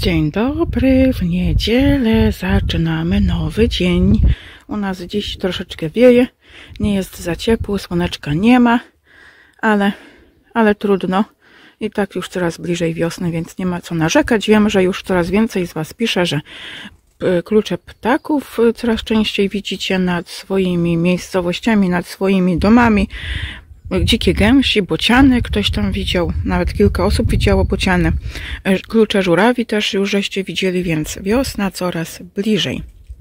Dzień dobry, w niedzielę zaczynamy nowy dzień. U nas dziś troszeczkę wieje, nie jest za ciepło, słoneczka nie ma, ale trudno. I tak już coraz bliżej wiosny, więc nie ma co narzekać. Wiem, że już coraz więcej z Was pisze, że klucze ptaków coraz częściej widzicie nad swoimi miejscowościami, nad swoimi domami. Dzikie gęsi, bociany, ktoś tam widział, nawet kilka osób widziało bociany. Klucze żurawi też już żeście widzieli, więc wiosna coraz bliżej.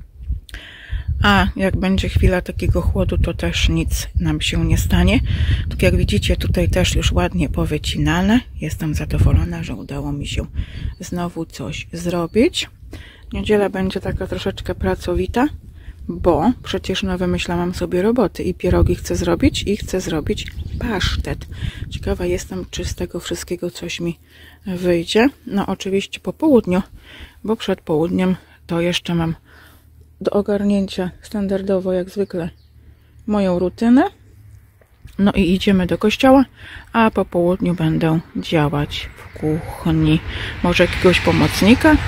A jak będzie chwila takiego chłodu, to też nic nam się nie stanie. Tak jak widzicie, tutaj też już ładnie powycinane. Jestem zadowolona, że udało mi się znowu coś zrobić. Niedziela będzie taka troszeczkę pracowita, bo przecież wymyślałam sobie roboty i pierogi chcę zrobić i chcę zrobić pasztet. Ciekawa jestem, czy z tego wszystkiego coś mi wyjdzie. No oczywiście po południu, bo przed południem to jeszcze mam do ogarnięcia standardowo jak zwykle moją rutynę. No i idziemy do kościoła, a po południu będę działać w kuchni. Może jakiegoś pomocnika?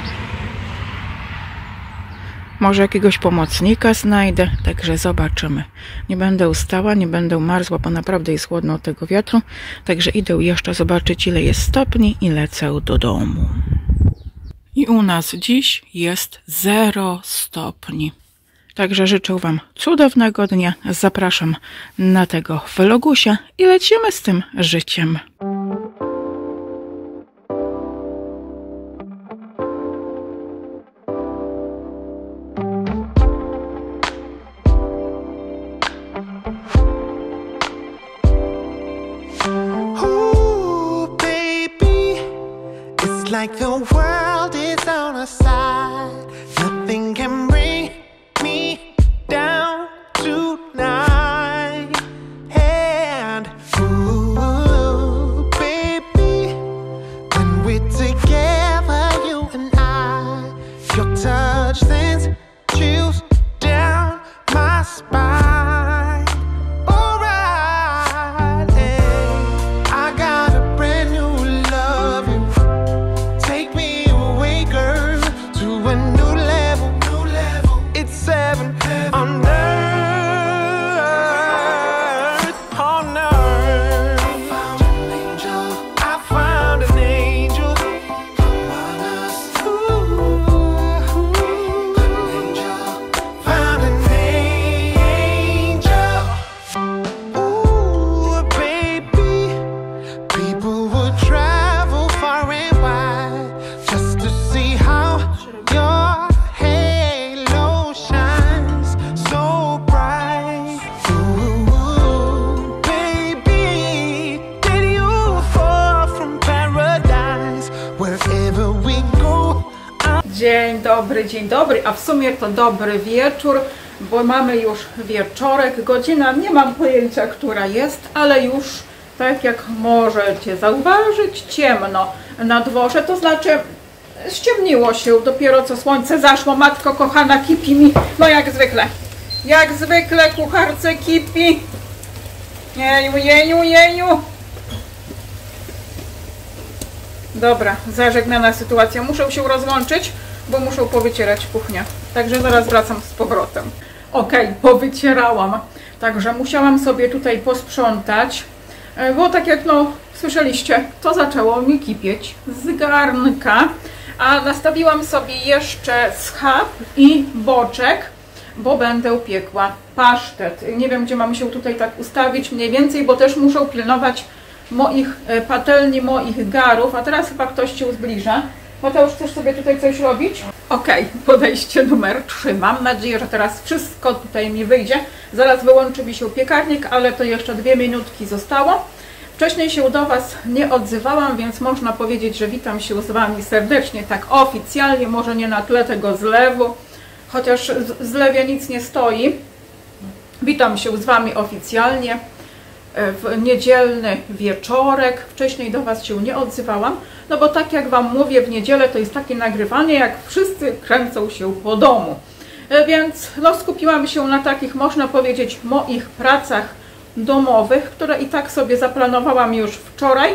Może jakiegoś pomocnika znajdę, także zobaczymy. Nie będę ustała, nie będę marzła, bo naprawdę jest chłodno od tego wiatru. Także idę jeszcze zobaczyć, ile jest stopni i lecę do domu. I u nas dziś jest 0 stopni. Także życzę Wam cudownego dnia. Zapraszam na tego vlogusia i lecimy z tym życiem. Like the world is on our side, nothing can bring me down tonight. And ooh, baby, when we're together, you and I, your touch sends chills down my spine. Alright, I got a brand new love. Take me away, girl, to a new level. It's 7 on earth, on earth. I found an angel. I found an angel. Among us. Ooh, an angel. Found an angel. Ooh, baby, people would travel far and wide just to see how your halo shines so bright. Ooh, baby, did you fall from paradise wherever we go? Dzień dobry, a w sumie to dobry wieczór, bo mamy już wieczorek, godzina, nie mam pojęcia, która jest, ale już, tak jak możecie zauważyć, ciemno na dworze, to znaczy ściemniło się, dopiero co słońce zaszło. Matko kochana, kipi mi, no jak zwykle kucharce kipi. Jeju. Dobra, zażegnana sytuacja, muszę się rozłączyć, bo muszę powycierać kuchnię, także zaraz wracam z powrotem. Okej, powycierałam, także musiałam sobie tutaj posprzątać, bo tak jak słyszeliście, to zaczęło mi kipieć z garnka, a nastawiłam sobie jeszcze schab i boczek, bo będę piekła pasztet. Nie wiem, gdzie mam się tutaj tak ustawić mniej więcej, bo też muszę pilnować moich patelni, moich garów, a teraz chyba ktoś się zbliża. Mateusz, chcesz sobie tutaj coś robić? Okej, podejście numer 3. Mam nadzieję, że teraz wszystko tutaj mi wyjdzie. Zaraz wyłączy mi się piekarnik, ale to jeszcze 2 minutki zostało. Wcześniej się do Was nie odzywałam, więc można powiedzieć, że witam się z Wami serdecznie, tak oficjalnie, może nie na tle tego zlewu, chociaż w zlewie nic nie stoi. Witam się z Wami oficjalnie w niedzielny wieczorek. Wcześniej do Was się nie odzywałam, no bo tak jak Wam mówię, w niedzielę to jest takie nagrywanie, jak wszyscy kręcą się po domu. Więc skupiłam się na takich, można powiedzieć, moich pracach domowych, które i tak sobie zaplanowałam już wczoraj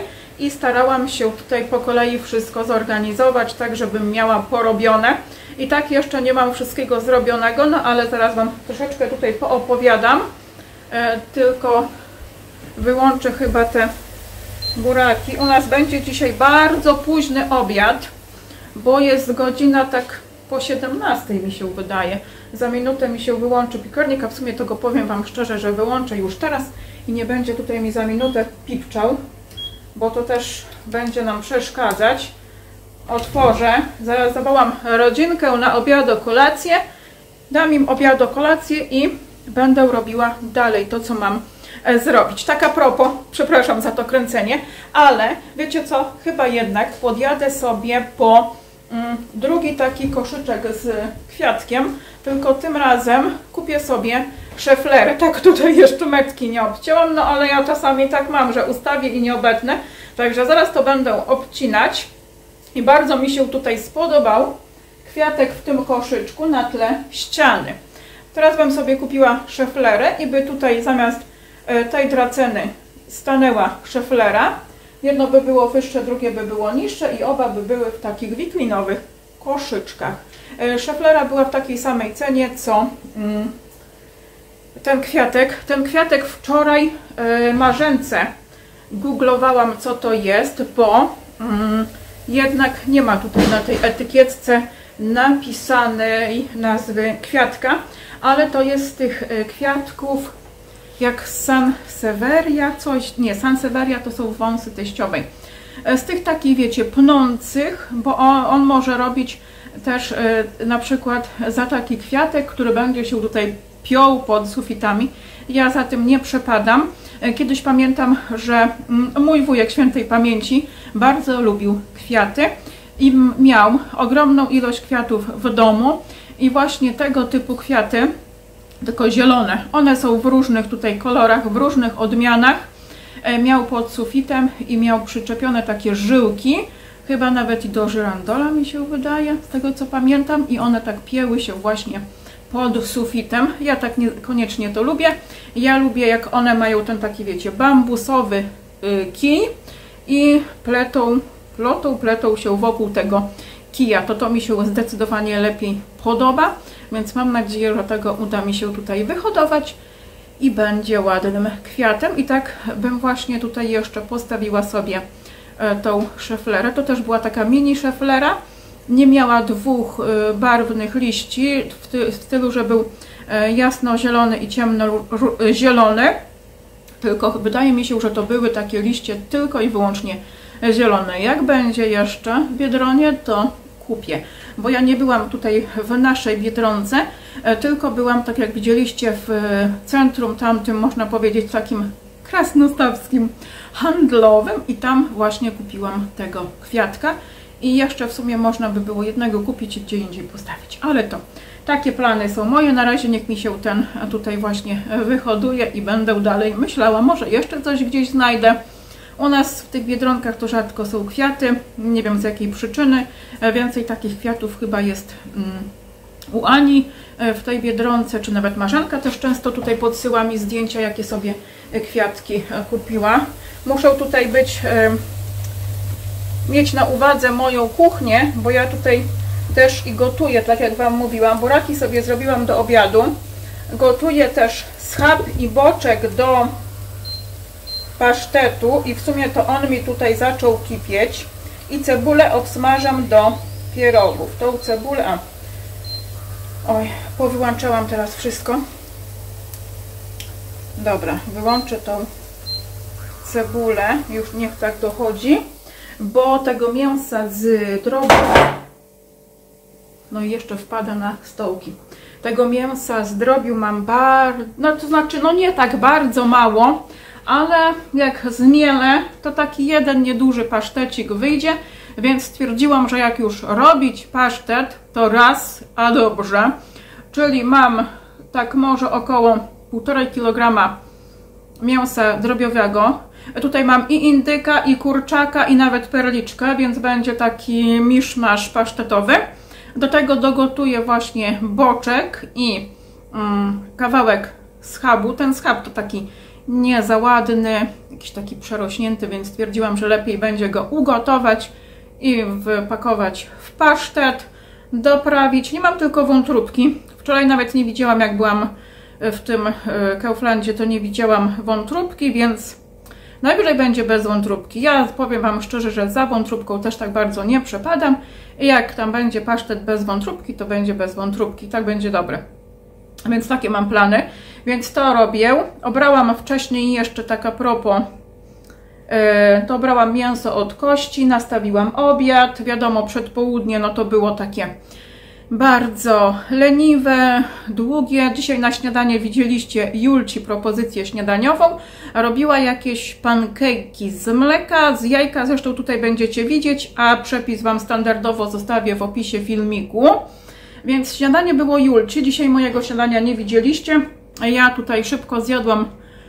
i starałam się tutaj po kolei wszystko zorganizować, tak żebym miała porobione. I tak jeszcze nie mam wszystkiego zrobionego, no ale zaraz Wam troszeczkę tutaj poopowiadam. Tylko wyłączę chyba te buraki. U nas będzie dzisiaj bardzo późny obiad, bo jest godzina tak po 17 mi się wydaje. Za minutę mi się wyłączy piekarnik, a w sumie to go powiem Wam szczerze, że wyłączę już teraz i nie będzie tutaj mi za minutę pipczał, bo to też będzie nam przeszkadzać. Otworzę, zaraz zawołam rodzinkę na obiad, kolację, dam im obiad, kolację i będę robiła dalej to, co mam zrobić. Tak a propos, przepraszam za to kręcenie, ale wiecie co, chyba jednak podjadę sobie po drugi taki koszyczek z kwiatkiem, tylko tym razem kupię sobie szeflery. Tak, tutaj jeszcze metki nie obcięłam, no ale ja czasami tak mam, że ustawię i nie obetnę, także zaraz to będę obcinać i bardzo mi się tutaj spodobał kwiatek w tym koszyczku na tle ściany. Teraz bym sobie kupiła szeflerę i by tutaj zamiast tej draceny stanęła szeflera. Jedno by było wyższe, drugie by było niższe i oba by były w takich wiklinowych koszyczkach. Szeflera była w takiej samej cenie co ten kwiatek. Ten kwiatek wczoraj Marzence googlowałam, co to jest, bo jednak nie ma tutaj na tej etykietce napisanej nazwy kwiatka, ale to jest z tych kwiatków jak Sansevieria, coś, nie, Sansevieria to są wąsy teściowej. Z tych takich, wiecie, pnących, bo on może robić też na przykład za taki kwiatek, który będzie się tutaj piął pod sufitami. Ja za tym nie przepadam. Kiedyś pamiętam, że mój wujek świętej pamięci bardzo lubił kwiaty i miał ogromną ilość kwiatów w domu i właśnie tego typu kwiaty, tylko zielone, one są w różnych tutaj kolorach, w różnych odmianach, miał pod sufitem i miał przyczepione takie żyłki, chyba nawet i do żyrandola mi się wydaje, z tego co pamiętam, i one tak pięły się właśnie pod sufitem. Ja tak niekoniecznie to lubię. Ja lubię, jak one mają ten taki, wiecie, bambusowy kij i plotą się wokół tego kija. To mi się zdecydowanie lepiej podoba, więc mam nadzieję, że tego uda mi się tutaj wyhodować i będzie ładnym kwiatem. I tak bym właśnie tutaj jeszcze postawiła sobie tą szeflerę. To też była taka mini szeflera. Nie miała dwóch barwnych liści, w stylu, że był jasno-zielony i ciemno-zielony, tylko wydaje mi się, że to były takie liście tylko i wyłącznie zielone. Jak będzie jeszcze w Biedronie, to kupię, bo ja nie byłam tutaj w naszej Biedronce, tylko byłam, tak jak widzieliście, w centrum tamtym, można powiedzieć, takim krasnostawskim, handlowym, i tam właśnie kupiłam tego kwiatka. I jeszcze w sumie można by było jednego kupić i gdzie indziej postawić. Ale to takie plany są moje. Na razie niech mi się ten tutaj właśnie wyhoduje i będę dalej myślała. Może jeszcze coś gdzieś znajdę. U nas w tych Biedronkach to rzadko są kwiaty. Nie wiem z jakiej przyczyny. Więcej takich kwiatów chyba jest u Ani w tej Biedronce, czy nawet Marzenka też często tutaj podsyła mi zdjęcia, jakie sobie kwiatki kupiła. Muszę tutaj mieć na uwadze moją kuchnię, bo ja tutaj też i gotuję, tak jak Wam mówiłam. Buraki sobie zrobiłam do obiadu. Gotuję też schab i boczek do pasztetu i w sumie to on mi tutaj zaczął kipieć. I cebulę obsmażam do pierogów. Tą cebulę... Oj, powyłączałam teraz wszystko. Dobra, wyłączę tą cebulę. Już niech tak dochodzi. Bo tego mięsa z drobiu, no i jeszcze wpada na stołki, tego mięsa z drobiu mam no to znaczy, no nie tak bardzo mało, ale jak zmielę, to taki jeden nieduży pasztecik wyjdzie, więc stwierdziłam, że jak już robić pasztet, to raz, a dobrze, czyli mam tak może około 1,5 kg mięsa drobiowego. Tutaj mam i indyka, i kurczaka, i nawet perliczkę, więc będzie taki miszmasz pasztetowy. Do tego dogotuję właśnie boczek i kawałek schabu. Ten schab to taki nie za ładny, jakiś taki przerośnięty, więc stwierdziłam, że lepiej będzie go ugotować i wpakować w pasztet, doprawić. Nie mam tylko wątróbki. Wczoraj nawet nie widziałam, jak byłam w tym Kauflandzie, to nie widziałam wątróbki, więc najwyżej będzie bez wątróbki. Ja powiem Wam szczerze, że za wątróbką też tak bardzo nie przepadam. I jak tam będzie pasztet bez wątróbki, to będzie bez wątróbki. Tak będzie dobre. Więc takie mam plany. Więc to robię. Obrałam wcześniej jeszcze tak a propos, to brałam mięso od kości, nastawiłam obiad. Wiadomo, przed południe no to było takie bardzo leniwe, długie. Dzisiaj na śniadanie widzieliście Julci propozycję śniadaniową. Robiła jakieś pankejki z mleka, z jajka. Zresztą tutaj będziecie widzieć, a przepis Wam standardowo zostawię w opisie filmiku. Więc śniadanie było Julci. Dzisiaj mojego śniadania nie widzieliście. Ja tutaj szybko zjadłam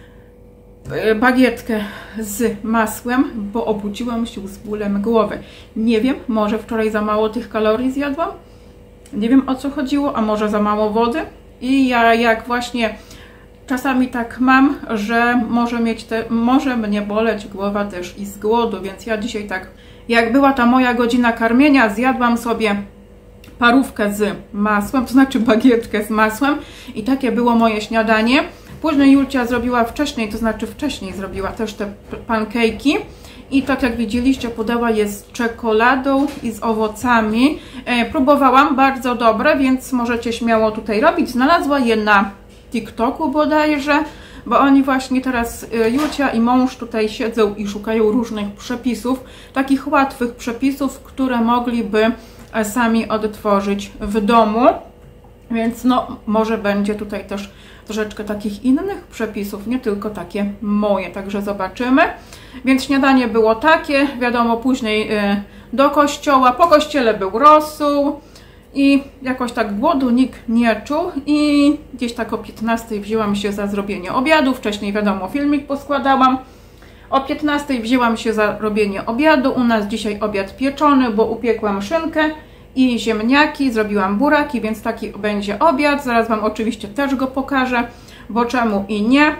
bagietkę z masłem, bo obudziłam się z bólem głowy. Nie wiem, może wczoraj za mało tych kalorii zjadłam. Nie wiem, o co chodziło, a może za mało wody. I ja jak właśnie czasami tak mam, że może mnie boleć głowa też i z głodu, więc ja dzisiaj tak, jak była ta moja godzina karmienia, zjadłam sobie parówkę z masłem, to znaczy bagietkę z masłem i takie było moje śniadanie. Później Julcia zrobiła wcześniej, to znaczy wcześniej zrobiła też te pankejki. I tak jak widzieliście, podała je z czekoladą i z owocami. Próbowałam, bardzo dobre, więc możecie śmiało tutaj robić. Znalazła je na TikToku bodajże, bo oni właśnie teraz, Julcia i mąż tutaj siedzą i szukają różnych przepisów, takich łatwych przepisów, które mogliby sami odtworzyć w domu. Więc no, może będzie tutaj też troszeczkę takich innych przepisów, nie tylko takie moje, także zobaczymy. Więc śniadanie było takie, wiadomo, później do kościoła, po kościele był rosół i jakoś tak głodu nikt nie czuł i gdzieś tak o 15 wzięłam się za zrobienie obiadu, wcześniej wiadomo filmik poskładałam. O 15 wzięłam się za robienie obiadu, u nas dzisiaj obiad pieczony, bo upiekłam szynkę i ziemniaki, zrobiłam buraki, więc taki będzie obiad. Zaraz Wam oczywiście też go pokażę, bo czemu i nie.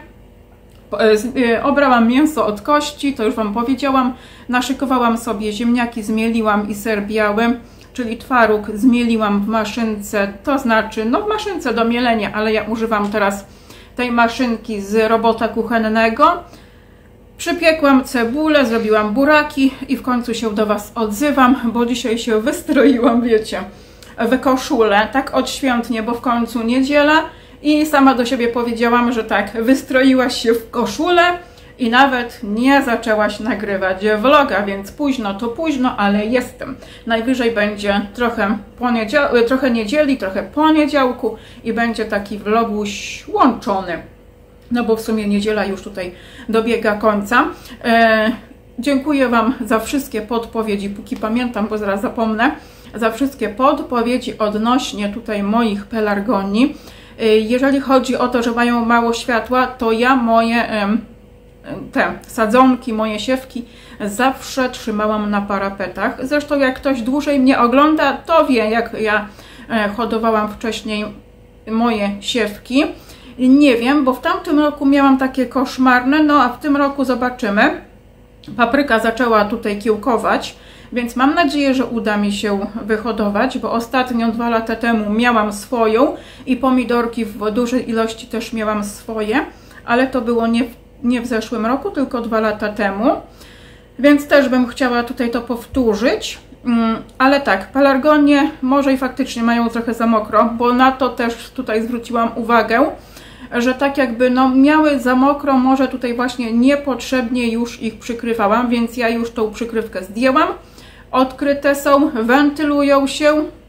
Obrałam mięso od kości, to już Wam powiedziałam. Naszykowałam sobie ziemniaki, zmieliłam i ser biały, czyli twaróg zmieliłam w maszynce, to znaczy no w maszynce do mielenia, ale ja używam teraz tej maszynki z robota kuchennego. Przypiekłam cebulę, zrobiłam buraki i w końcu się do Was odzywam, bo dzisiaj się wystroiłam, wiecie, w koszulę, tak odświętnie, bo w końcu niedziela i sama do siebie powiedziałam, że tak, wystroiłaś się w koszulę i nawet nie zaczęłaś nagrywać vloga, więc późno to późno, ale jestem. Najwyżej będzie trochę niedzieli, trochę poniedziałku i będzie taki vloguś łączony. No bo w sumie niedziela już tutaj dobiega końca. Dziękuję Wam za wszystkie podpowiedzi, póki pamiętam, bo zaraz zapomnę, za wszystkie podpowiedzi odnośnie tutaj moich pelargonii. Jeżeli chodzi o to, że mają mało światła, to ja moje te sadzonki, moje siewki zawsze trzymałam na parapetach. Zresztą jak ktoś dłużej mnie ogląda, to wie, jak ja hodowałam wcześniej moje siewki. Nie wiem, bo w tamtym roku miałam takie koszmarne, no a w tym roku zobaczymy. Papryka zaczęła tutaj kiełkować, więc mam nadzieję, że uda mi się wyhodować, bo ostatnio 2 lata temu miałam swoją i pomidorki w dużej ilości też miałam swoje, ale to było nie w zeszłym roku, tylko 2 lata temu, więc też bym chciała tutaj to powtórzyć. Ale tak, pelargonie może i faktycznie mają trochę za mokro, bo na to też tutaj zwróciłam uwagę, że tak jakby no miały za mokro, może tutaj właśnie niepotrzebnie już ich przykrywałam, więc ja już tą przykrywkę zdjęłam. Odkryte są, wentylują się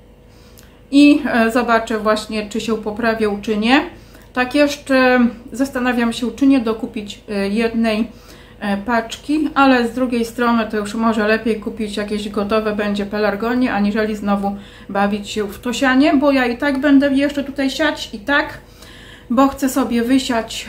i zobaczę właśnie, czy się poprawią, czy nie. Tak jeszcze zastanawiam się, czy nie dokupić jednej paczki, ale z drugiej strony to już może lepiej kupić jakieś gotowe będzie pelargonie, aniżeli znowu bawić się w to sianie, bo ja i tak będę jeszcze tutaj siać i tak, bo chcę sobie wysiać.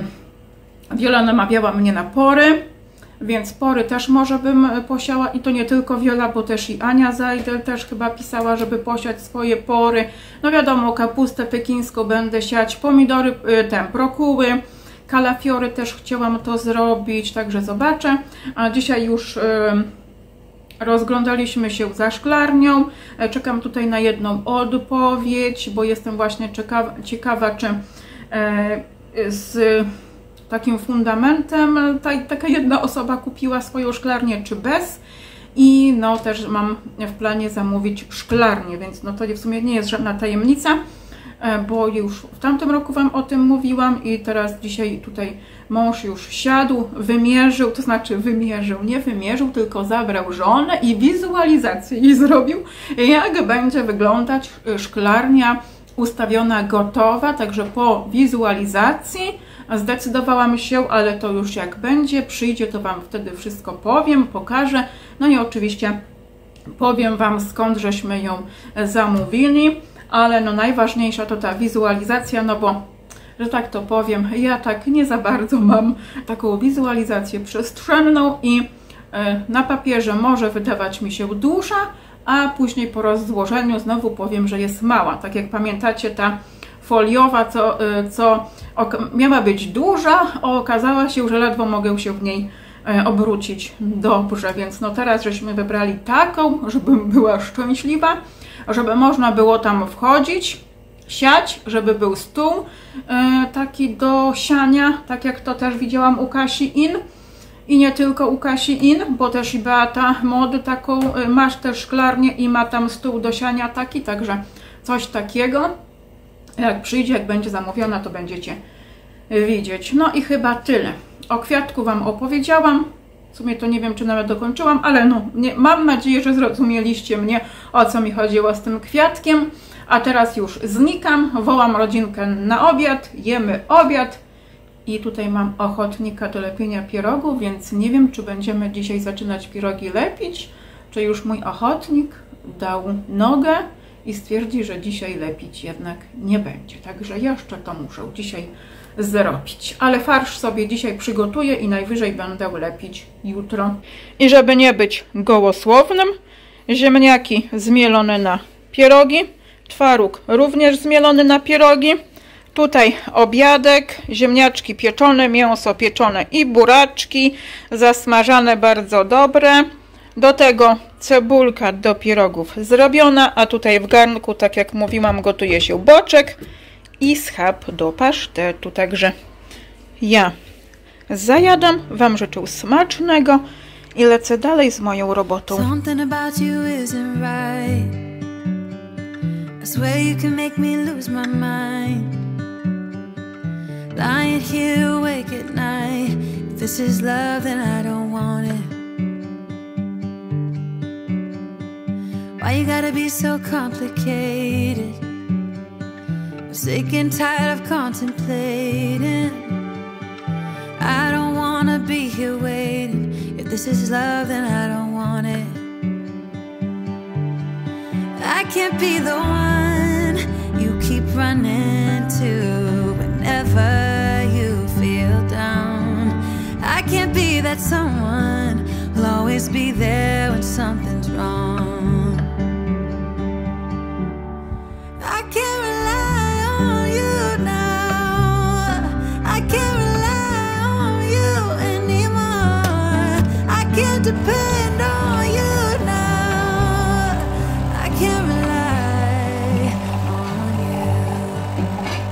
Wiola namawiała mnie na pory, więc pory też może bym posiała i to nie tylko Wiola, bo też i Ania Zajdel też chyba pisała, żeby posiać swoje pory. No wiadomo, kapustę pekińską będę siać, pomidory, brokuły, kalafiory też chciałam to zrobić, także zobaczę. A dzisiaj już rozglądaliśmy się za szklarnią. Czekam tutaj na jedną odpowiedź, bo jestem właśnie ciekawa, czy z takim fundamentem taka jedna osoba kupiła swoją szklarnię, czy bez. I no też mam w planie zamówić szklarnię, więc no to w sumie nie jest żadna tajemnica, bo już w tamtym roku Wam o tym mówiłam i teraz dzisiaj tutaj mąż już siadł, wymierzył, to znaczy nie wymierzył, tylko zabrał żonę i wizualizację jej zrobił, jak będzie wyglądać szklarnia ustawiona, gotowa, także po wizualizacji zdecydowałam się, ale to już jak będzie, przyjdzie, to Wam wtedy wszystko powiem, pokażę, no i oczywiście powiem Wam, skąd żeśmy ją zamówili, ale no najważniejsza to ta wizualizacja, no bo, że tak to powiem, ja tak nie za bardzo mam taką wizualizację przestrzenną i na papierze może wydawać mi się duża, a później po rozłożeniu znowu powiem, że jest mała. Tak jak pamiętacie, ta foliowa, co miała być duża, okazała się, że ledwo mogę się w niej obrócić dobrze, więc no teraz żeśmy wybrali taką, żebym była szczęśliwa, żeby można było tam wchodzić, siać, żeby był stół taki do siania, tak jak to też widziałam u Kasi In. I nie tylko u Kasi In, bo też i Beata Mody taką masz też szklarnię i ma tam stół do siania taki, także coś takiego. Jak przyjdzie, jak będzie zamówiona, to będziecie widzieć. No i chyba tyle. O kwiatku Wam opowiedziałam. W sumie to nie wiem, czy nawet dokończyłam, ale no, mam nadzieję, że zrozumieliście mnie, o co mi chodziło z tym kwiatkiem. A teraz już znikam, wołam rodzinkę na obiad, jemy obiad. I tutaj mam ochotnika do lepienia pierogów, więc nie wiem, czy będziemy dzisiaj zaczynać pierogi lepić, czy już mój ochotnik dał nogę i stwierdzi, że dzisiaj lepić jednak nie będzie. Także jeszcze to muszę dzisiaj zrobić. Ale farsz sobie dzisiaj przygotuję i najwyżej będę lepić jutro. I żeby nie być gołosłownym, ziemniaki zmielone na pierogi, twaróg również zmielony na pierogi. Tutaj obiadek, ziemniaczki pieczone, mięso pieczone i buraczki zasmażane bardzo dobre. Do tego cebulka do pierogów zrobiona, a tutaj w garnku, tak jak mówiłam, gotuje się boczek i schab do pasztetu. Także ja zajadam, Wam życzę smacznego i lecę dalej z moją robotą. Lying here awake at night. If this is love, then I don't want it. Why you gotta be so complicated? I'm sick and tired of contemplating. I don't wanna be here waiting. If this is love, then I don't want it. I can't be the one you keep running to whenever you feel down. I can't be that someone who'll always be there when something's wrong. I can't rely on you now. I can't rely on you anymore. I can't depend on you now. I can't rely on you.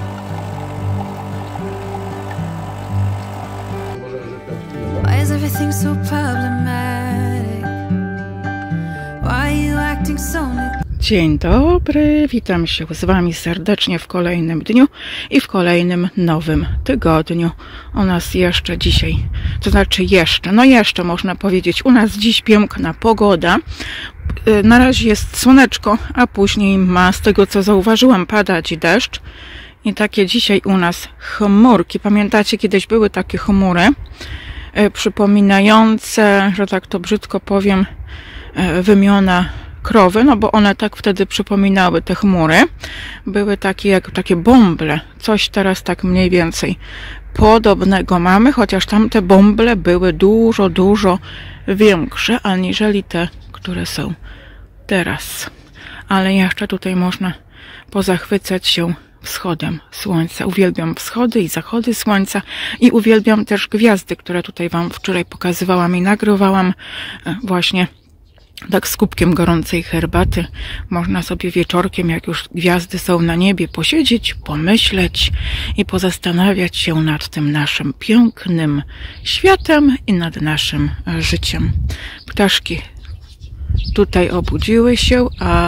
Why is everything so problematic? Why are you acting so neglectful? Dzień dobry, witam się z Wami serdecznie w kolejnym dniu i w kolejnym nowym tygodniu. U nas jeszcze dzisiaj, to znaczy jeszcze można powiedzieć, u nas dziś piękna pogoda. Na razie jest słoneczko, a później ma, z tego co zauważyłam, padać deszcz. I takie dzisiaj u nas chmurki. Pamiętacie, kiedyś były takie chmury przypominające, że tak to brzydko powiem, wymiona krowy, no bo one tak wtedy przypominały te chmury. Były takie jak takie bąble. Coś teraz tak mniej więcej podobnego mamy, chociaż tamte bąble były dużo większe, aniżeli te, które są teraz. Ale jeszcze tutaj można pozachwycać się wschodem słońca. Uwielbiam wschody i zachody słońca i uwielbiam też gwiazdy, które tutaj Wam wczoraj pokazywałam i nagrywałam właśnie tak z kubkiem gorącej herbaty. Można sobie wieczorkiem, jak już gwiazdy są na niebie, posiedzieć, pomyśleć i pozastanawiać się nad tym naszym pięknym światem i nad naszym życiem. Ptaszki tutaj obudziły się,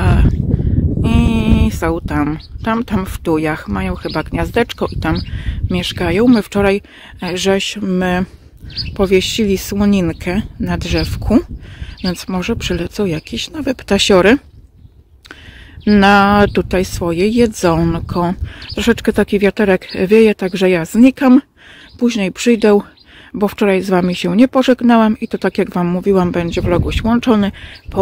i są tam w tujach. Mają chyba gniazdeczko i tam mieszkają. My wczoraj żeśmy powiesili słoninkę na drzewku, więc może przylecą jakieś nowe ptasiory na tutaj swoje jedzonko. Troszeczkę taki wiaterek wieje, także ja znikam. Później przyjdę, bo wczoraj z Wami się nie pożegnałam i to, tak jak Wam mówiłam, będzie vloguś łączony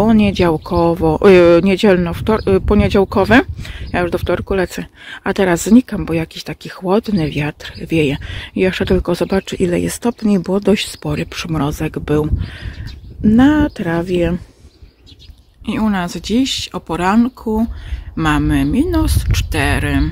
poniedziałkowy. Ja już do wtorku lecę. A teraz znikam, bo jakiś taki chłodny wiatr wieje. I jeszcze tylko zobaczę, ile jest stopni, bo dość spory przymrozek był na trawie. I u nas dziś o poranku mamy -4.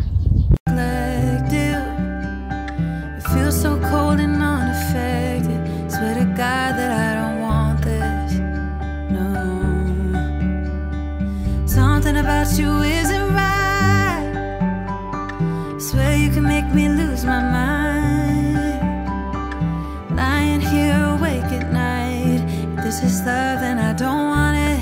Something about you isn't right. Swear you can make me lose my mind. Lying here awake at night. If this is love, then I don't want it.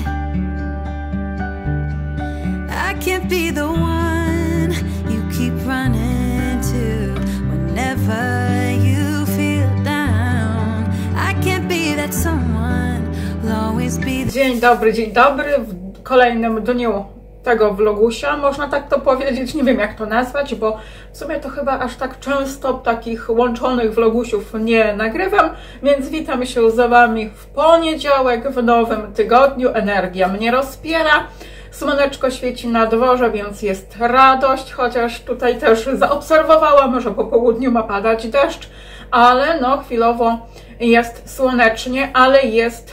I can't be the one you keep running to whenever you feel down. I can't be that someone who'll always be. Dzień dobry. W kolejnym dniu tego vlogusia, można tak to powiedzieć, nie wiem jak to nazwać, bo w sumie to chyba aż tak często takich łączonych vlogusiów nie nagrywam, więc witam się z Wami w poniedziałek, w nowym tygodniu. Energia mnie rozpiera, słoneczko świeci na dworze, więc jest radość, chociaż tutaj też zaobserwowałam, że po południu ma padać deszcz, ale no chwilowo jest słonecznie, ale jest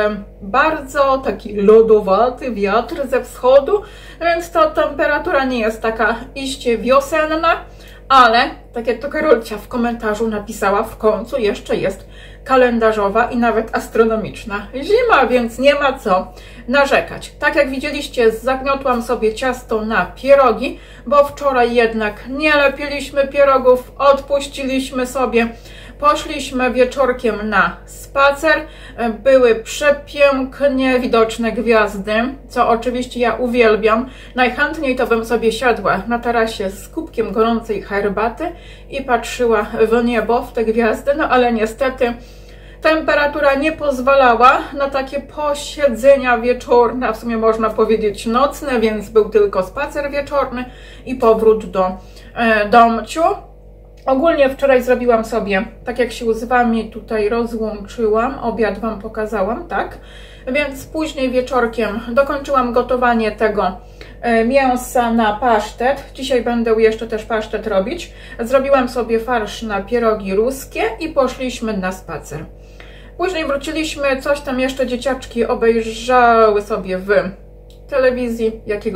bardzo taki lodowaty wiatr ze wschodu, więc ta temperatura nie jest taka iście wiosenna, ale tak jak to Karolcia w komentarzu napisała, w końcu jeszcze jest kalendarzowa i nawet astronomiczna zima, więc nie ma co narzekać. Tak jak widzieliście, zagniotłam sobie ciasto na pierogi, bo wczoraj jednak nie lepiliśmy pierogów, odpuściliśmy sobie. Poszliśmy wieczorkiem na spacer, były przepięknie widoczne gwiazdy, co oczywiście ja uwielbiam. Najchętniej to bym sobie siadła na tarasie z kubkiem gorącej herbaty i patrzyła w niebo, w te gwiazdy, no ale niestety temperatura nie pozwalała na takie posiedzenia wieczorne, a w sumie można powiedzieć nocne, więc był tylko spacer wieczorny i powrót do domciu. Ogólnie wczoraj zrobiłam sobie, tak jak się z Wami tutaj rozłączyłam, obiad Wam pokazałam, tak? Więc później wieczorkiem dokończyłam gotowanie tego mięsa na pasztet. Dzisiaj będę jeszcze też pasztet robić. Zrobiłam sobie farsz na pierogi ruskie i poszliśmy na spacer. Później wróciliśmy, coś tam jeszcze dzieciaczki obejrzały sobie w telewizji,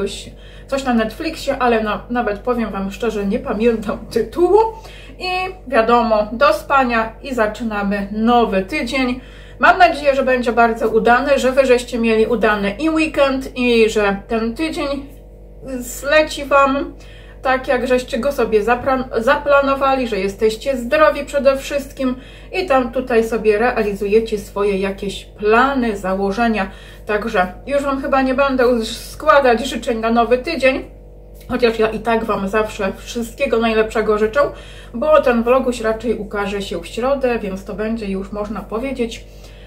coś na Netflixie, ale no, nawet powiem Wam szczerze, nie pamiętam tytułu. I wiadomo, do spania i zaczynamy nowy tydzień. Mam nadzieję, że będzie bardzo udany, że Wy żeście mieli udany i weekend i że ten tydzień zleci Wam tak, jak żeście go sobie zaplanowali, że jesteście zdrowi przede wszystkim i tam tutaj sobie realizujecie swoje jakieś plany, założenia. Także już Wam chyba nie będę składać życzeń na nowy tydzień, chociaż ja i tak Wam zawsze wszystkiego najlepszego życzę, bo ten vloguś raczej ukaże się w środę, więc to będzie już, można powiedzieć,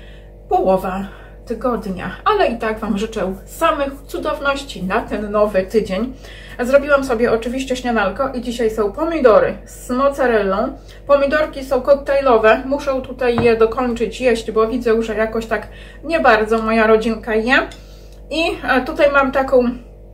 połowa tygodnia, ale i tak Wam życzę samych cudowności na ten nowy tydzień. Zrobiłam sobie oczywiście śniadanko i dzisiaj są pomidory z mozzarellą. Pomidorki są koktajlowe, muszę tutaj je dokończyć jeść, bo widzę, że jakoś tak nie bardzo moja rodzinka je. I tutaj mam taką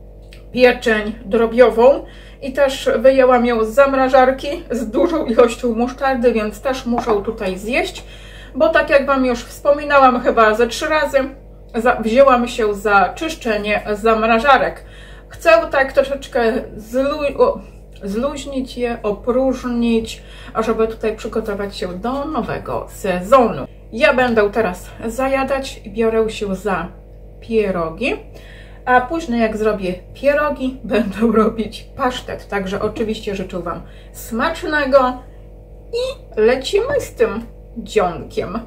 pieczeń drobiową i też wyjęłam ją z zamrażarki z dużą ilością musztardy, więc też muszę tutaj zjeść. Bo tak jak Wam już wspominałam chyba ze 3 razy, wzięłam się za czyszczenie zamrażarek. Chcę tak troszeczkę zluźnić je, opróżnić, żeby tutaj przygotować się do nowego sezonu. Ja będę teraz zajadać i biorę się za pierogi, a później jak zrobię pierogi, będę robić pasztet. Także oczywiście życzę Wam smacznego i lecimy z tym dzionkiem.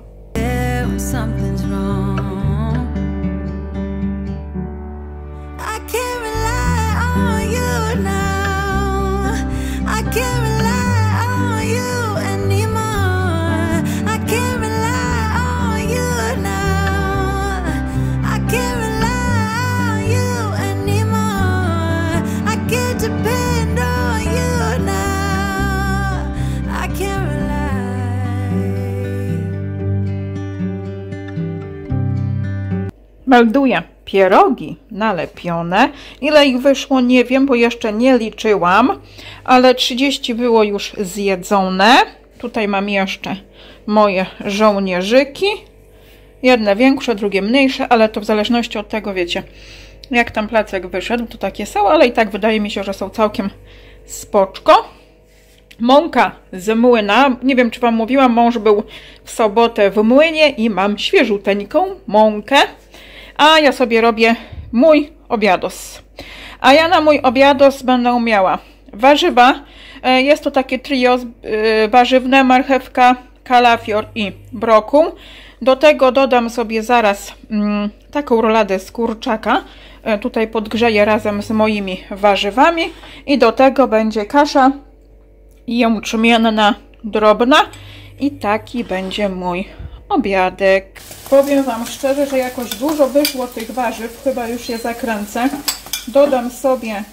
Melduję pierogi nalepione. Ile ich wyszło, nie wiem, bo jeszcze nie liczyłam, ale 30 było już zjedzone. Tutaj mam jeszcze moje żołnierzyki. Jedne większe, drugie mniejsze, ale to w zależności od tego, wiecie, jak tam placek wyszedł, to takie są, ale i tak wydaje mi się, że są całkiem spoczko. Mąka z młyna. Nie wiem, czy Wam mówiłam, mąż był w sobotę w młynie i mam świeżuteńką mąkę. A ja sobie robię mój obiados. A ja na mój obiados będę miała warzywa. Jest to takie trio warzywne, marchewka, kalafior i brokuł. Do tego dodam sobie zaraz taką roladę z kurczaka. Tutaj podgrzeję razem z moimi warzywami. I do tego będzie kasza jęczmienna drobna. I taki będzie mój obiadek. Powiem Wam szczerze, że jakoś dużo wyszło tych warzyw. Chyba już je zakręcę. Dodam sobie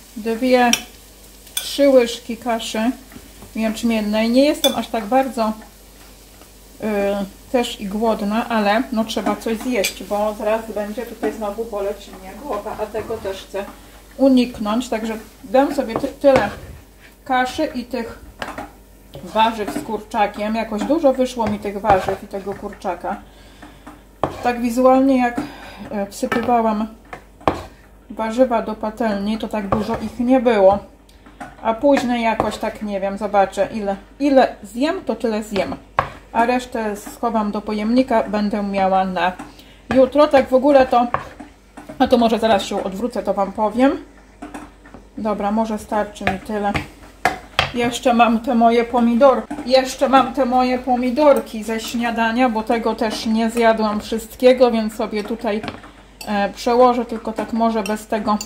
2-3 łyżki kaszy jęczmiennej. Nie jestem aż tak bardzo też i głodna, ale no trzeba coś zjeść, bo zaraz będzie tutaj znowu boleć mnie głowa, a tego też chcę uniknąć. Także dam sobie tyle kaszy i tych warzyw z kurczakiem. Jakoś dużo wyszło mi tych warzyw i tego kurczaka. Tak wizualnie jak wsypywałam warzywa do patelni, to tak dużo ich nie było. A później jakoś tak, nie wiem, zobaczę ile zjem, to tyle zjem. A resztę schowam do pojemnika, będę miała na jutro. Tak w ogóle to, a to może zaraz się odwrócę, to Wam powiem. Dobra, może starczy mi tyle. Jeszcze mam te moje pomidorki. Jeszcze mam te moje pomidorki ze śniadania, bo tego też nie zjadłam wszystkiego, więc sobie tutaj przełożę, tylko tak może bez tego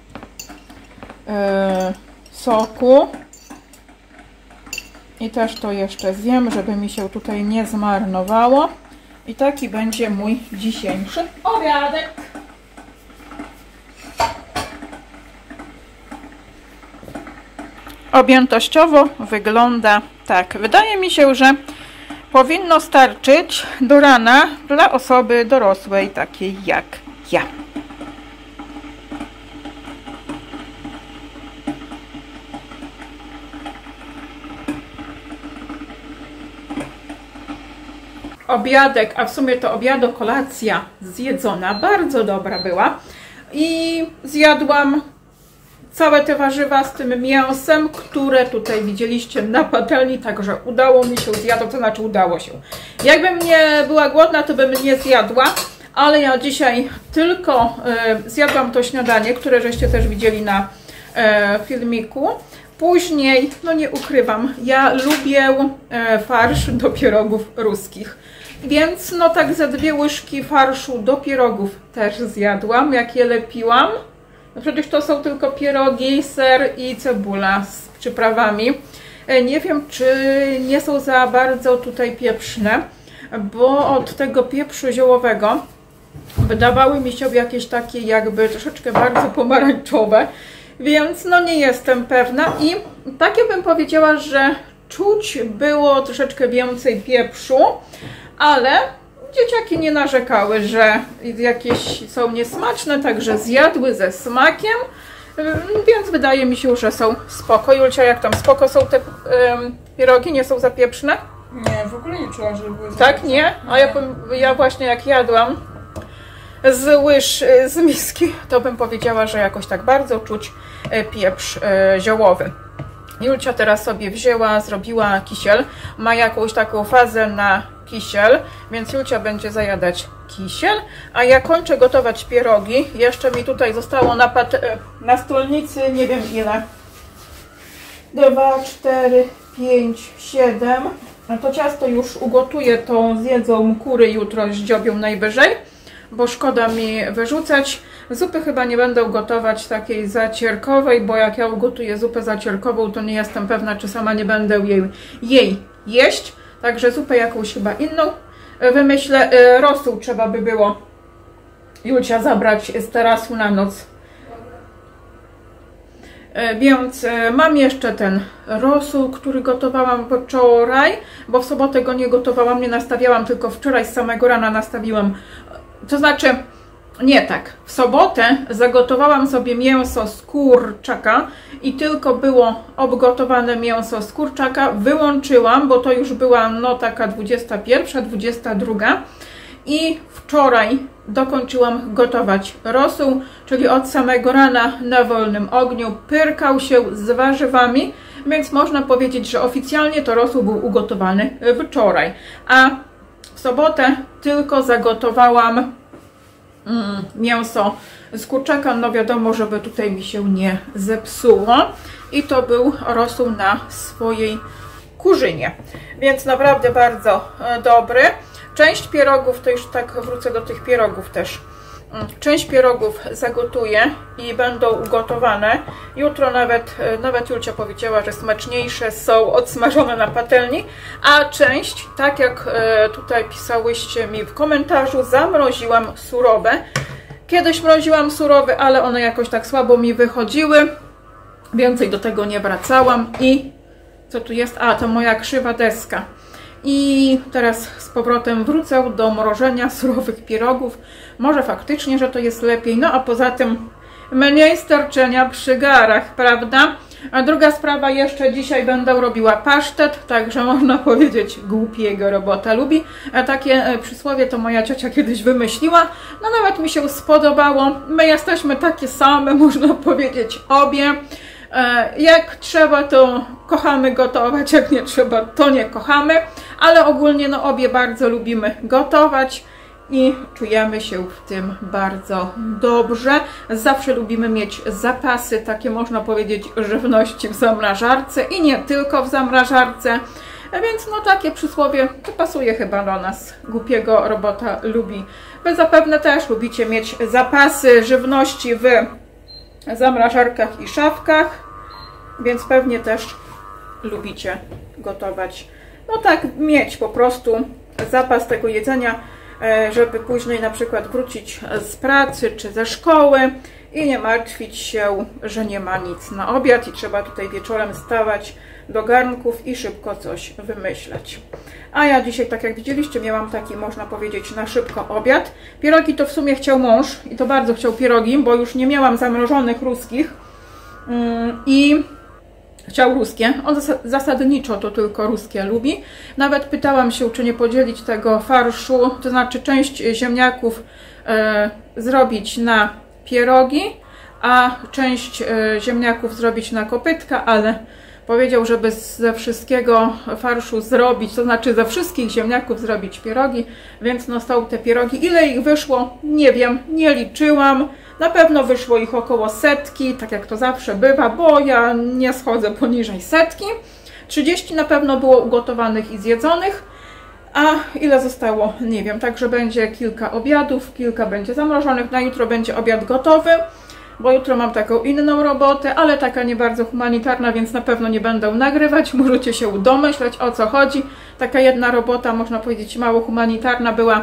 soku. I też to jeszcze zjem, żeby mi się tutaj nie zmarnowało. I taki będzie mój dzisiejszy obiadek. Objętościowo wygląda tak. Wydaje mi się, że powinno starczyć do rana dla osoby dorosłej, takiej jak ja. Obiadek, a w sumie to obiado-kolacja zjedzona, bardzo dobra była. I zjadłam całe te warzywa z tym mięsem, które tutaj widzieliście na patelni, także udało mi się zjadło, to znaczy udało się. Jakbym nie była głodna, to bym nie zjadła, ale ja dzisiaj tylko zjadłam to śniadanie, które żeście też widzieli na filmiku. Później, no nie ukrywam, ja lubię farsz do pierogów ruskich, więc no tak ze 2 łyżki farszu do pierogów też zjadłam, jak je lepiłam. No przecież to są tylko pierogi, ser i cebula z przyprawami. Nie wiem, czy nie są za bardzo tutaj pieprzne, bo od tego pieprzu ziołowego wydawały mi się jakieś takie jakby troszeczkę bardzo pomarańczowe, więc no nie jestem pewna i takie bym powiedziała, że czuć było troszeczkę więcej pieprzu, ale dzieciaki nie narzekały, że jakieś są niesmaczne, także zjadły ze smakiem, więc wydaje mi się, że są spoko. Julcia, jak tam spoko są te pierogi? Nie są za pieprzne? Nie, w ogóle nie czułam, że były za tak, nie? A ja właśnie jak jadłam z miski, to bym powiedziała, że jakoś tak bardzo czuć pieprz ziołowy. Julcia teraz sobie wzięła, zrobiła kisiel, ma jakąś taką fazę na kisiel, więc Julcia będzie zajadać kisiel, a ja kończę gotować pierogi. Jeszcze mi tutaj zostało na stolnicy nie wiem ile. 2, 4, 5, 7. To ciasto już ugotuję, to zjedzą kury jutro, zdziobią najwyżej, bo szkoda mi wyrzucać. Zupy chyba nie będę gotować takiej zacierkowej, bo jak ja ugotuję zupę zacierkową, to nie jestem pewna, czy sama nie będę jej jeść. Także zupę jakąś chyba inną wymyślę. Rosół trzeba by było Julcia zabrać z tarasu na noc. Więc mam jeszcze ten rosół, który gotowałam wczoraj, bo w sobotę go nie gotowałam, nie nastawiałam, tylko wczoraj z samego rana nastawiłam. To znaczy, nie tak, w sobotę zagotowałam sobie mięso z kurczaka i tylko było obgotowane mięso z kurczaka, wyłączyłam, bo to już była no taka 21, 22 i wczoraj dokończyłam gotować rosół, czyli od samego rana na wolnym ogniu, pyrkał się z warzywami, więc można powiedzieć, że oficjalnie to rosół był ugotowany wczoraj, a w sobotę tylko zagotowałam mięso z kurczaka, no wiadomo, żeby tutaj mi się nie zepsuło i to był rosół na swojej kurzynie, więc naprawdę bardzo dobry. Część pierogów, to już tak wrócę do tych pierogów też, część pierogów zagotuję i będą ugotowane. Jutro nawet Julcia powiedziała, że smaczniejsze są odsmażone na patelni, a część, tak jak tutaj pisałyście mi w komentarzu, zamroziłam surowe. Kiedyś mroziłam surowe, ale one jakoś tak słabo mi wychodziły. Więcej do tego nie wracałam i co tu jest? A, to moja krzywa deska. I teraz z powrotem wrócę do mrożenia surowych pierogów. Może faktycznie, że to jest lepiej. No a poza tym mniej sterczenia przy garach, prawda? A druga sprawa, jeszcze dzisiaj będę robiła pasztet, także można powiedzieć, głupiego robota lubi. A takie przysłowie to moja ciocia kiedyś wymyśliła. No nawet mi się spodobało. My jesteśmy takie same, można powiedzieć, obie. Jak trzeba, to kochamy gotować, jak nie trzeba, to nie kochamy, ale ogólnie no obie bardzo lubimy gotować i czujemy się w tym bardzo dobrze. Zawsze lubimy mieć zapasy, takie można powiedzieć, żywności w zamrażarce i nie tylko w zamrażarce, więc no takie przysłowie to pasuje chyba do nas, głupiego robota lubi. Wy zapewne też lubicie mieć zapasy żywności w zamrażarkach i szafkach, więc pewnie też lubicie gotować. No tak, mieć po prostu zapas tego jedzenia, żeby później na przykład wrócić z pracy czy ze szkoły i nie martwić się, że nie ma nic na obiad i trzeba tutaj wieczorem stawać do garnków i szybko coś wymyśleć. A ja dzisiaj, tak jak widzieliście, miałam taki, można powiedzieć, na szybko obiad. Pierogi to w sumie chciał mąż i to bardzo chciał pierogi, bo już nie miałam zamrożonych ruskich i chciał ruskie. On zasadniczo to tylko ruskie lubi. Nawet pytałam się, czy nie podzielić tego farszu, to znaczy część ziemniaków zrobić na pierogi, a część ziemniaków zrobić na kopytka, ale powiedział, żeby ze wszystkiego farszu zrobić, to znaczy ze wszystkich ziemniaków zrobić pierogi, więc no są te pierogi. Ile ich wyszło? Nie wiem, nie liczyłam. Na pewno wyszło ich około 100, tak jak to zawsze bywa, bo ja nie schodzę poniżej 100. 30 na pewno było ugotowanych i zjedzonych, a ile zostało? Nie wiem, także będzie kilka obiadów, kilka będzie zamrożonych, na jutro będzie obiad gotowy, bo jutro mam taką inną robotę, ale taka nie bardzo humanitarna, więc na pewno nie będę nagrywać, możecie się domyśleć, o co chodzi. Taka jedna robota, można powiedzieć, mało humanitarna była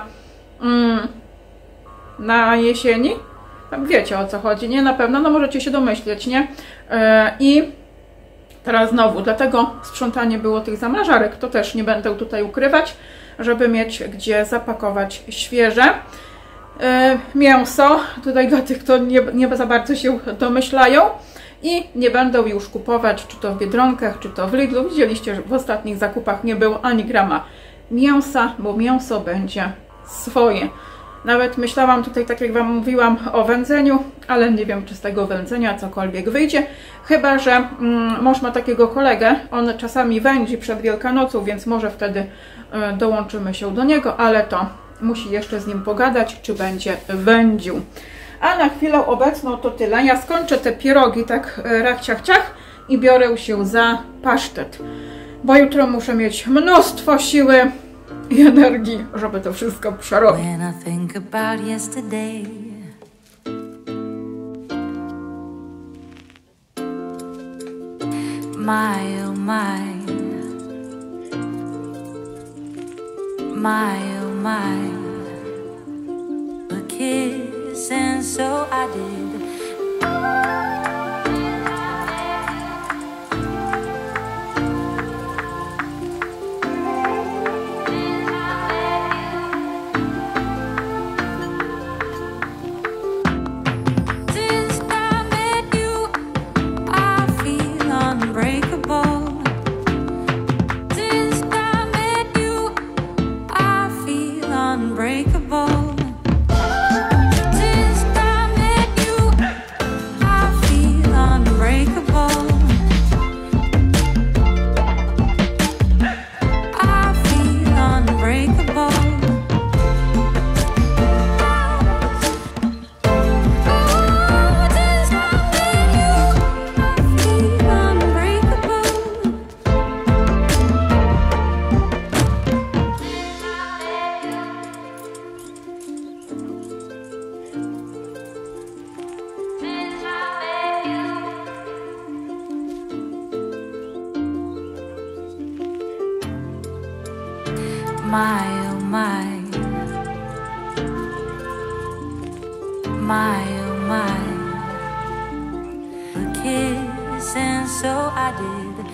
na jesieni. Wiecie, o co chodzi, nie? Na pewno, no możecie się domyśleć, nie? I teraz znowu, dlatego sprzątanie było tych zamrażarek, to też nie będę tutaj ukrywać, żeby mieć gdzie zapakować świeże. Mięso, tutaj dla tych, kto nie za bardzo się domyślają, i nie będę już kupować, czy to w Biedronkach, czy to w Lidlu. Widzieliście, że w ostatnich zakupach nie było ani grama mięsa, bo mięso będzie swoje. Nawet myślałam tutaj, tak jak Wam mówiłam, o wędzeniu, ale nie wiem, czy z tego wędzenia cokolwiek wyjdzie. Chyba że mąż ma takiego kolegę, on czasami wędzi przed Wielkanocą, więc może wtedy dołączymy się do niego, ale to musi jeszcze z nim pogadać, czy będzie wędził. A na chwilę obecną to tyle. Ja skończę te pierogi tak rach, ciach i biorę się za pasztet, bo jutro muszę mieć mnóstwo siły i energii, żeby to wszystko przerobić. My, oh my, my, oh my, a kiss and so I did. My, oh my, my, oh my, a kiss and so I did.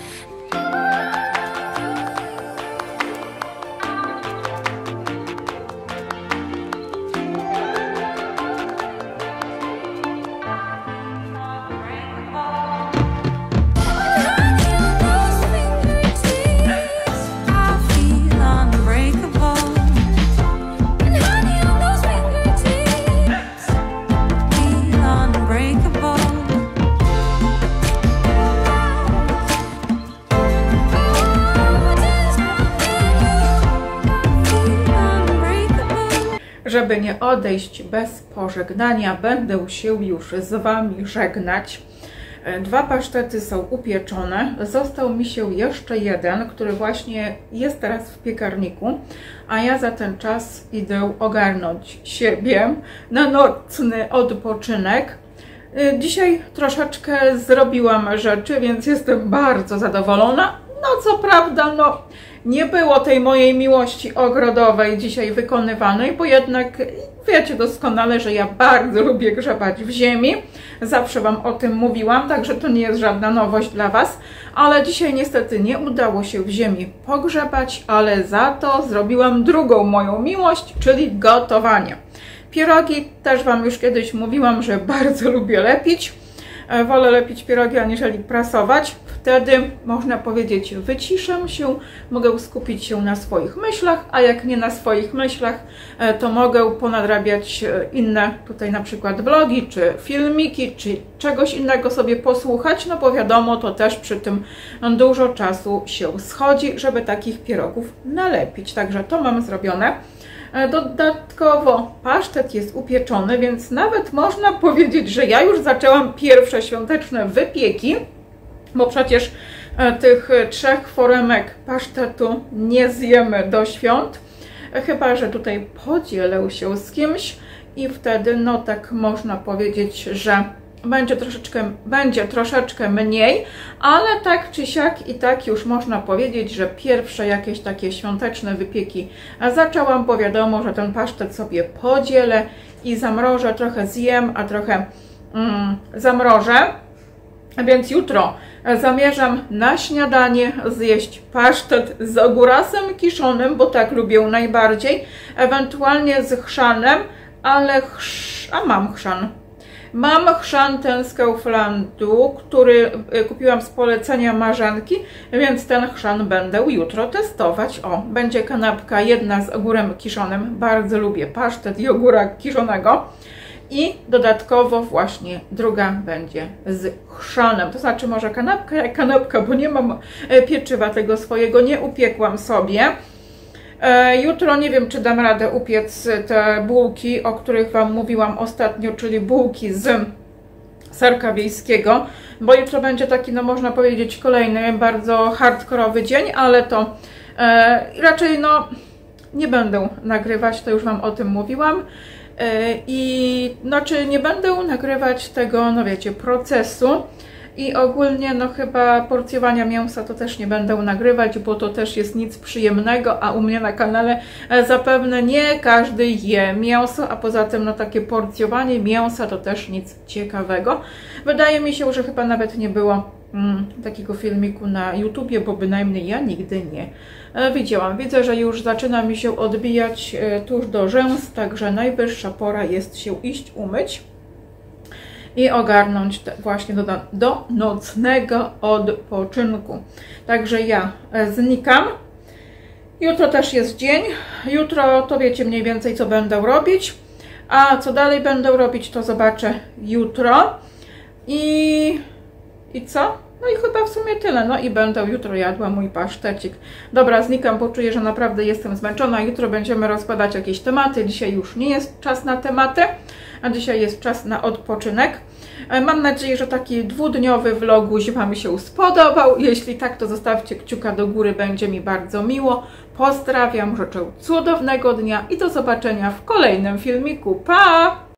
Żeby nie odejść bez pożegnania, będę się już z Wami żegnać. 2 pasztety są upieczone. Został mi się jeszcze jeden, który właśnie jest teraz w piekarniku, a ja za ten czas idę ogarnąć siebie na nocny odpoczynek. Dzisiaj troszeczkę zrobiłam rzeczy, więc jestem bardzo zadowolona. No co prawda, nie było tej mojej miłości ogrodowej dzisiaj wykonywanej, bo jednak wiecie doskonale, że ja bardzo lubię grzebać w ziemi. Zawsze Wam o tym mówiłam, także to nie jest żadna nowość dla Was. Ale dzisiaj niestety nie udało się w ziemi pogrzebać, ale za to zrobiłam drugą moją miłość, czyli gotowanie. Pierogi też Wam już kiedyś mówiłam, że bardzo lubię lepić. Wolę lepić pierogi aniżeli prasować. Wtedy, można powiedzieć, wyciszę się, mogę skupić się na swoich myślach, a jak nie na swoich myślach, to mogę ponadrabiać inne, tutaj na przykład vlogi, czy filmiki, czy czegoś innego sobie posłuchać, no bo wiadomo, to też przy tym dużo czasu się schodzi, żeby takich pierogów nalepić. Także to mam zrobione. Dodatkowo pasztet jest upieczony, więc nawet można powiedzieć, że ja już zaczęłam pierwsze świąteczne wypieki, bo przecież tych 3 foremek pasztetu nie zjemy do świąt, chyba że tutaj podzielę się z i wtedy, no tak można powiedzieć, że będzie troszeczkę mniej, ale tak czy siak i tak już można powiedzieć, że pierwsze jakieś takie świąteczne wypieki zaczęłam, bo wiadomo, że ten pasztet sobie podzielę i zamrożę, trochę zjem, a trochę zamrożę. Więc jutro zamierzam na śniadanie zjeść pasztet z ogórasem kiszonym, bo tak lubię najbardziej, ewentualnie z chrzanem, ale mam chrzan. Mam chrzan ten z Kauflandu, który kupiłam z polecenia Marzenki, więc ten chrzan będę jutro testować. O, będzie kanapka jedna z ogórem kiszonym. Bardzo lubię pasztet i ogóra kiszonego. I dodatkowo właśnie druga będzie z chrzanem. To znaczy może kanapka jak kanapka, bo nie mam pieczywa tego swojego, nie upiekłam sobie. Jutro nie wiem, czy dam radę upiec te bułki, o których Wam mówiłam ostatnio, czyli bułki z serka wiejskiego, bo jutro będzie taki, no można powiedzieć, kolejny bardzo hardkorowy dzień, ale to raczej no nie będę nagrywać, to już Wam o tym mówiłam. I znaczy nie będę nagrywać tego, no wiecie, procesu i ogólnie no chyba porcjowania mięsa to też nie będę nagrywać, bo to też jest nic przyjemnego, a u mnie na kanale zapewne nie każdy je mięso, a poza tym no takie porcjowanie mięsa to też nic ciekawego. Wydaje mi się, że chyba nawet nie było takiego filmiku na YouTubie, bo bynajmniej ja nigdy nie widziałam. Widzę, że już zaczyna mi się odbijać tuż do rzęs, także najwyższa pora jest się iść umyć i ogarnąć właśnie do nocnego odpoczynku. Także ja znikam. Jutro też jest dzień. Jutro to wiecie mniej więcej, co będę robić. A co dalej będę robić, to zobaczę jutro. I co? No i chyba w sumie tyle. No i będę jutro jadła mój pasztecik. Dobra, znikam, bo czuję, że naprawdę jestem zmęczona. Jutro będziemy rozkładać jakieś tematy. Dzisiaj już nie jest czas na tematy, a dzisiaj jest czas na odpoczynek. Mam nadzieję, że taki dwudniowy vloguś Wam się spodobał. Jeśli tak, to zostawcie kciuka do góry, będzie mi bardzo miło. Pozdrawiam, życzę cudownego dnia i do zobaczenia w kolejnym filmiku. Pa!